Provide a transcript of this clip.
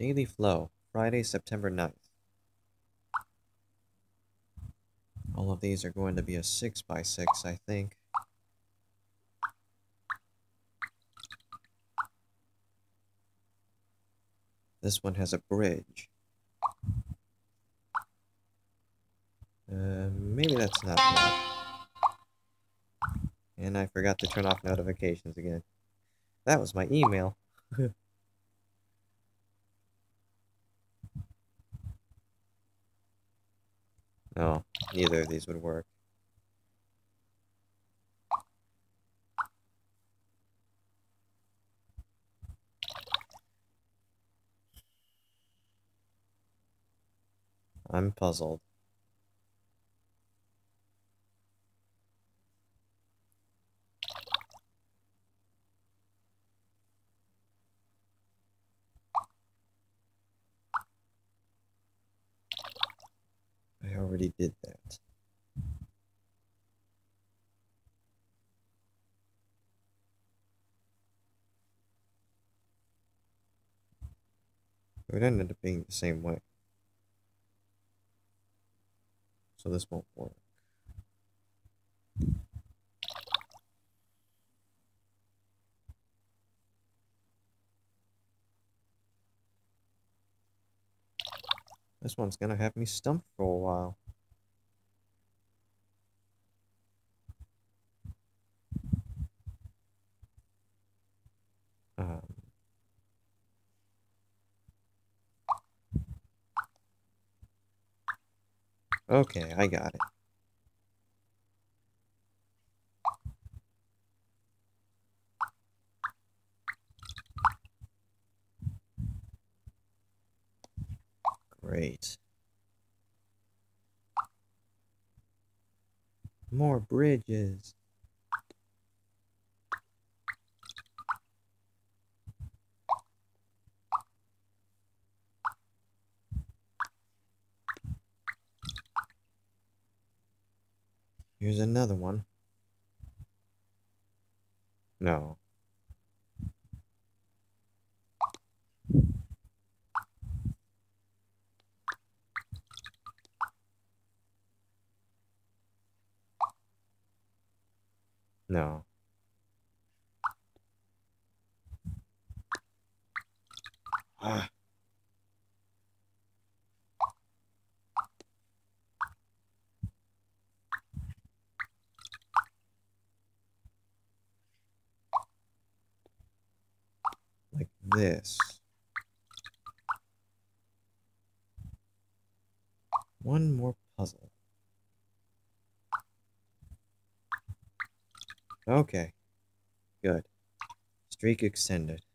Daily Flow, Friday, September 9th. All of these are going to be a 6x6, I think. This one has a bridge. Maybe that's not right. And I forgot to turn off notifications again. That was my email. No, neither of these would work. I'm puzzled. I already did that. It would end up being the same way. So this won't work. This one's gonna have me stumped for a while. Um, okay, I got it. Great. More bridges. Here's another one. No. No. Ah. Like this. One more puzzle. Okay. Good. Streak extended.